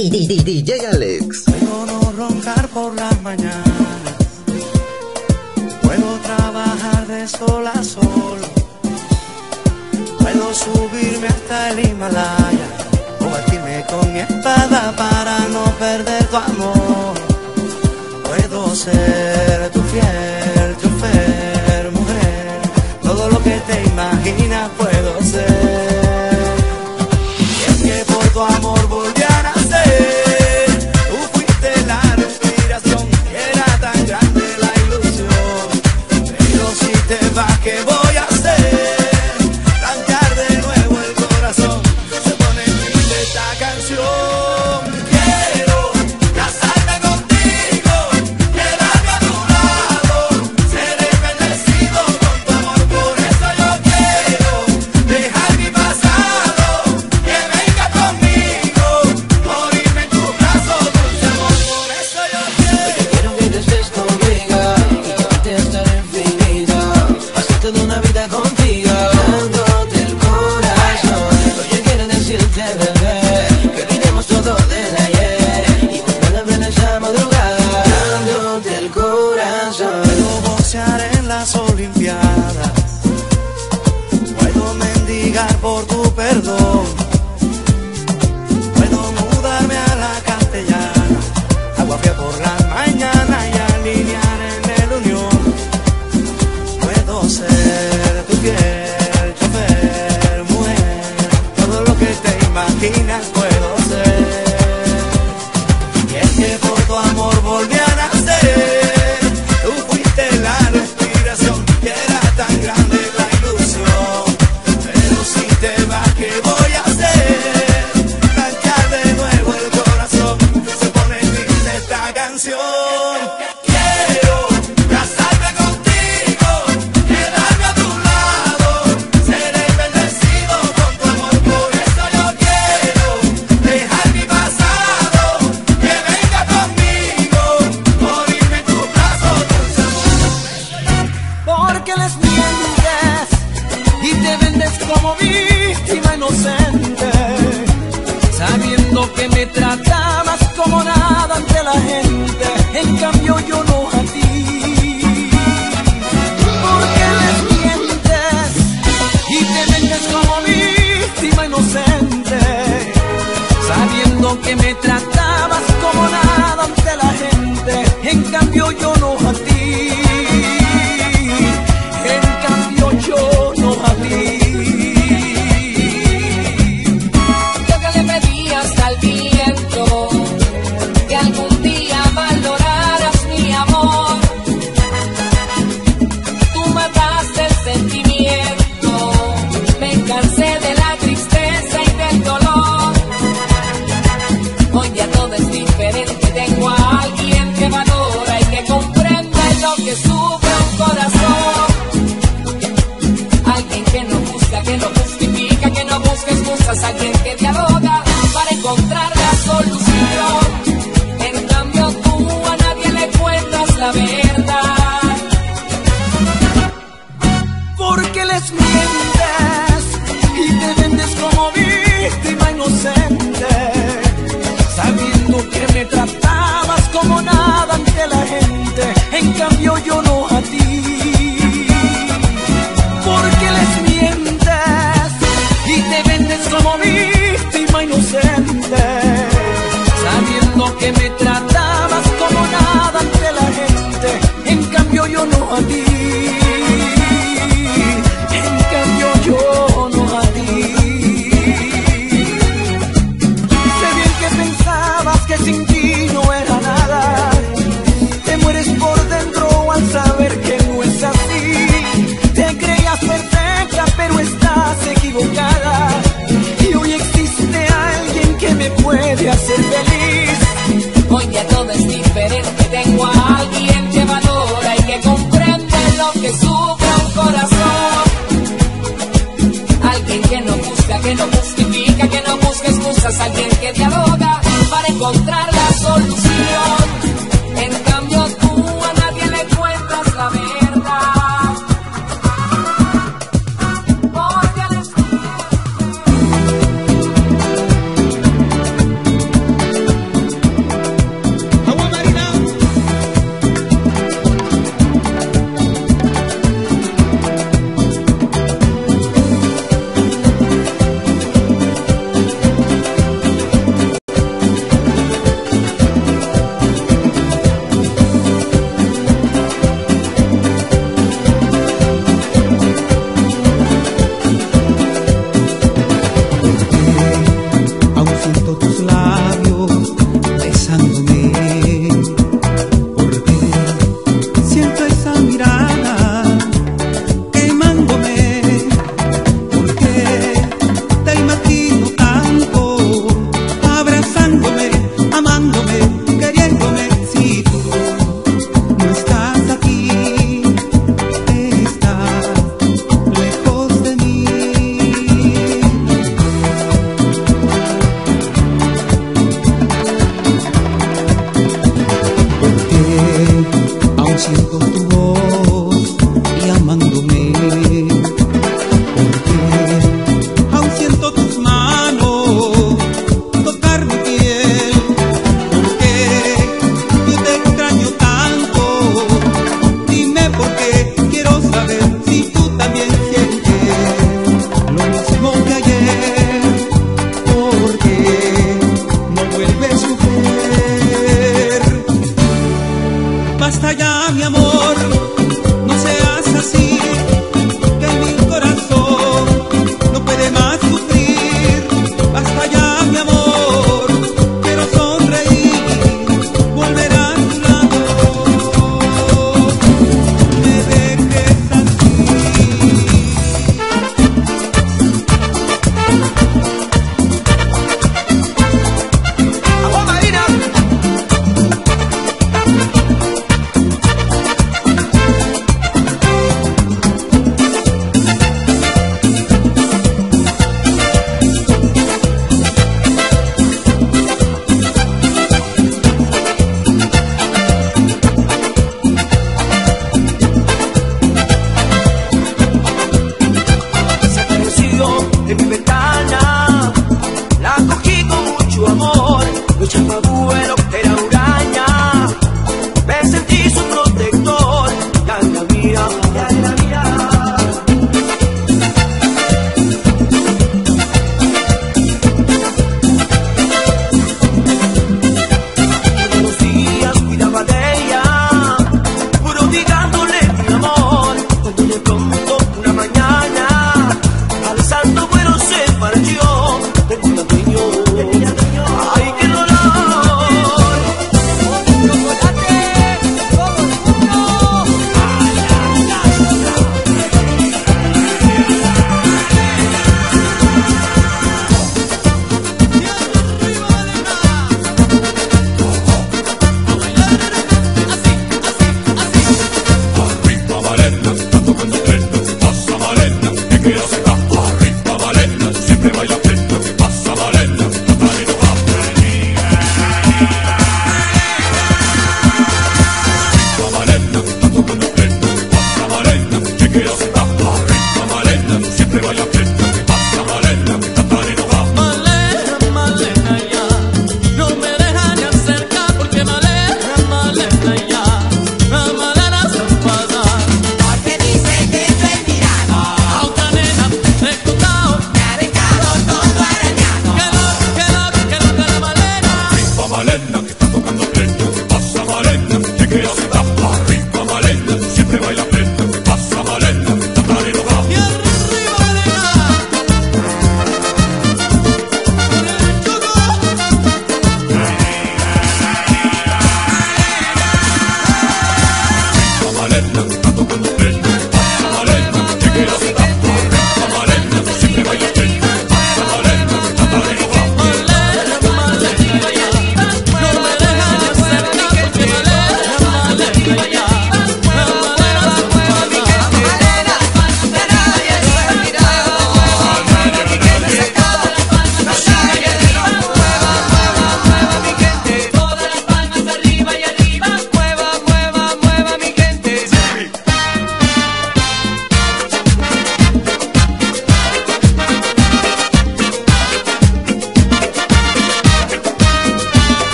DJ Alex. Puedo no roncar por las mañanas, puedo trabajar de sol a sol, puedo subirme hasta el Himalaya o batirme con mi espada para no perder tu amor. Puedo ser tu fiel chofer, mujer, todo lo que te imaginas puedo ser. Y es que por tu amor volví a nacer, tú fuiste la respiración, era tan grande la ilusión. Pero si te vas, ¿qué voy a hacer? Plantear de nuevo el corazón, se pone triste esta canción. Quiero casarme contigo, quedarme a tu lado, seré bendecido con tu amor, por eso yo quiero dejar mi pasado, que venga conmigo, morirme en tu brazo, dulce amor, por eso yo quiero. Quiero que te estés conmigo y llevarte hasta la infinita, pasar toda una vida contigo, dándote el corazón. Oye, quiero decirte, bebé, que olvidemos todo del ayer y volver a ver esa madrugada, dándote el corazón. Puedo boxear en las Olimpiadas, puedo mendigar por tu perdón, puedo mudarme a la Castellana, agua fría por la mañana y alinear en el Unión. Puedo ser tu fiel chofer, mujer, todo lo que te imaginas puedo ser. Y es que por tu amor volví a nacer, tú fuiste la respiración, y era tan grande la ilusión. Pero si te vas, ¿qué voy a hacer? Planchar de nuevo el corazón, se pone triste esta canción. Quiero casarme contigo, quedarme a tu lado, seré bendecido con tu amor, por eso yo quiero dejar mi pasado, que venga conmigo, morirme en tu brazo, dulce amor. Porque les mientes y te vendes como víctima inocente, sabiendo que me tratabas como nada ante la gente, en cambio yo no a ti. Porque les mientes y te vendes como víctima inocente, sabiendo que me tratabas como nada ante la gente, en cambio yo no a ti. En cambio yo no a ti. Yo que le pedías al viento que algún día valoraras mi amor, tú mataste el sentimiento, me cansé de la tristeza y del dolor. Hoy ya todo es diferente, tengo a alguien que valora y que comprende lo que sufre un corazón. Alguien que no busca, que no justifica, que no busca excusas, alguien que dialoga para encontrar la solución. En cambio tú a nadie le cuentas la verdad. Porque les mientes y te vendes como víctima inocente, sabiendo que me tratabas como nada ante la gente, en cambio yo no a ti. Porque les mientes y te vendes como víctima inocente, sabiendo que me tratabas como nada ante la gente, en cambio yo no a ti. En cambio yo no a ti. Sé bien que pensabas que sin ti no era nada, te mueres por dentro al saber que no es así. Te creías perfecta pero estás equivocada, y hoy existe alguien que me puede hacer feliz. Hoy ya todo es diferente, tengo a alguien que valora y que comprende lo que sufre un corazón. Alguien que no busca, que no justifica, que no busca excusas, alguien que dialoga para encontrar la solución. En cambio tú a nadie le cuentas la verdad. Porque les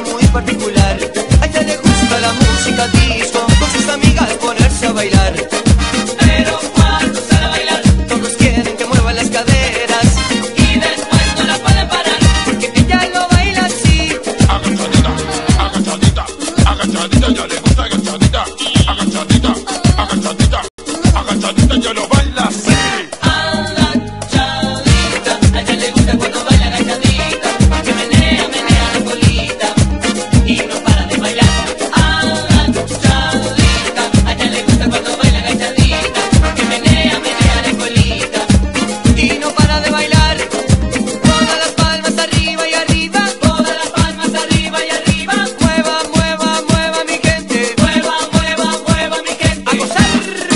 muy particular. A ella le gusta la música disco, con sus amigas ponerse a bailar. Pero cuando sale a bailar, todos quieren que mueva las caderas y después no la pueden parar, porque ella lo baila así. Agachadita, agachadita, agachadita, ya le gusta agachadita. Agachadita, agachadita, agachadita, ya lo baila así. Agachadita, a ella le gusta cuando baila agachadita, que menea, menea la colita y no para de bailar. Agachadita, a ella le gusta cuando baila agachadita, que menea, menea la colita y no para de bailar. Todas las palmas arriba y arriba, todas las palmas arriba y arriba. Mueva, mueva, mueva mi gente, mueva, mueva, mueva mi gente. ¡A gozar!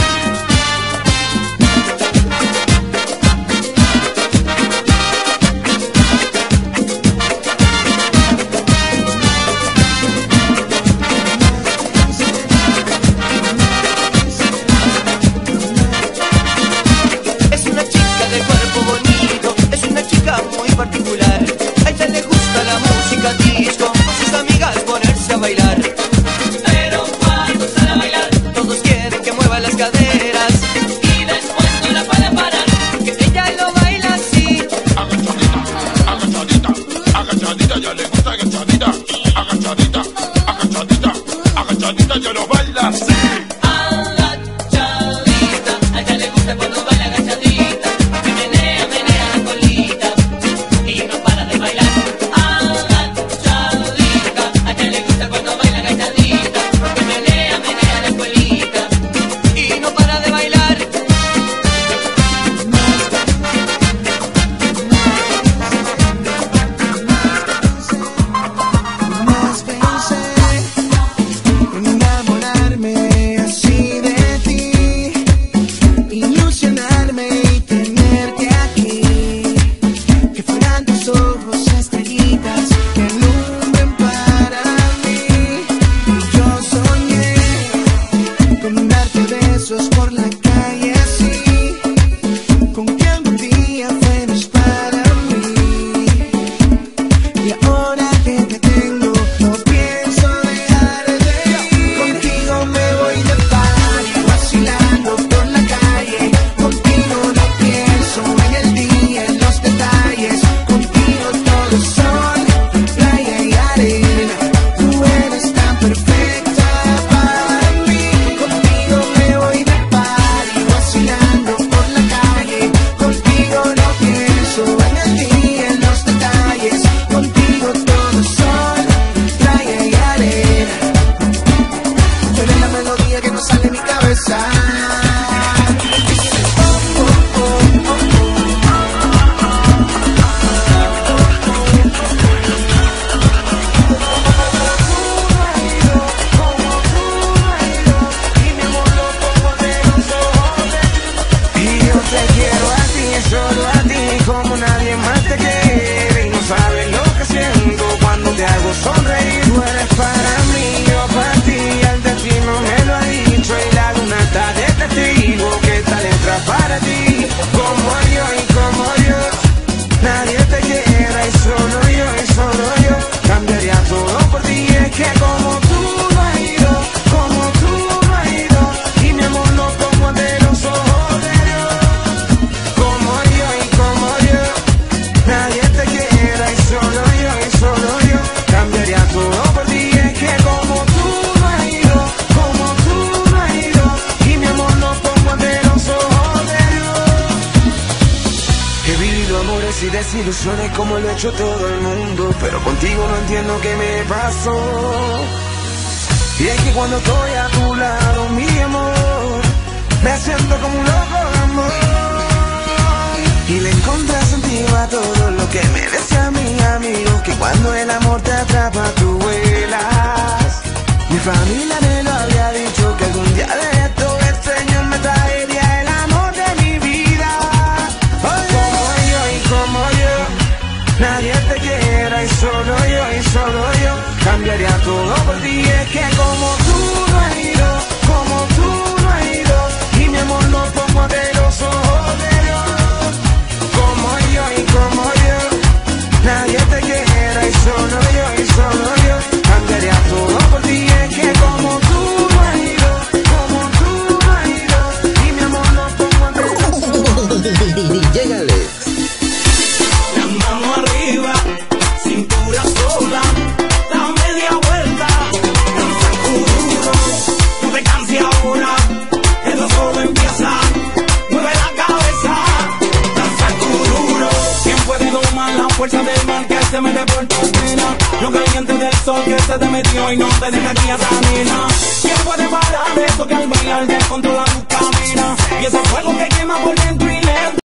Es una chica de cuerpo bonito, es una chica muy particular. A ella le gusta la música disco, con sus amigas ponerse a bailar. Pero cuando sale a bailar, todos quieren que mueva las caderas y después no la pueden parar, porque ella lo baila así. Agachadita, agachadita, agachadita, ya le gusta agachadita. Agachadita, agachadita, agachadita, ya lo baila así. Agachadita, a ella le gusta cuando baila agachadita, que menea, menea la colita y no para de bailar. Agachadita, a ella le gusta cuando baila agachadita, que menea, menea la colita y no para de bailar. Más pensé en enamorarme así de ti, ilusionarme y tenerte aquí, que fueran tus ojos estrellitas que alumbren para mí. Y yo soñé con darte besos por la calle así, con que algún día fueras para mí. Y ahora que te tengo, no pienso dejar de ir. Contigo me voy de party, vacilando por la calle. Contigo no pienso en el día, en los detalles. Contigo todo es sol, playa y arena. Tú eres tan perfecta para mí. Contigo me voy de party, vacilando por la calle. Contigo no pienso en el día, en los detalles. Contigo todo es sol, playa y arena. Tú eres la melodía que no sale de mi cabeza. Y yo te quiero a ti, solo a ti, como nadie más te quiere. Y no sabes lo que siento cuando te hago sonreír. Tú eres para mí, yo para ti, el destino me lo ha dicho. Y la luna está de testigo que esta letra para ti. Como yo y como yo, nadie te quiera. Y solo yo, cambiaría todo por ti. Es que como tú no has ido, como tú no has ido. Y mi amor lo pongo ante los ojos de Dios. Como yo y como yo, nadie te quiera. Y solo yo, cambiaría todo por ti. Es que como tú no has ido, como tú no has ido. Y mi amor lo pongo ante los ojos de Dios. He vivido amores y desilusiones como lo ha hecho todo el mundo, pero contigo no entiendo qué me pasó. Y es que cuando estoy a tu lado, mi amor, me siento como un loco de amor. Y le encontré sentido a todo lo que me decía mi amigo, que cuando el amor te atrapa tú vuelas. Mi familia me lo había dicho, que algún día de esto el Señor me traería el amor de mi vida. Como yo y como yo, nadie te quiera. Y solo yo, cambiaría todo por ti. Es que como tú no has ido, como tú no has ido. Y mi amor lo pongo ante los ojos de Dios. Como yo y como yo, nadie te quiera. Y solo yo, se mete por tu pena. Lo caliente del sol que se te metió y no te deja aquí a nena. ¿Quién puede parar eso que al bailar descontrola tu camina? Y ese fuego que quema por dentro y lento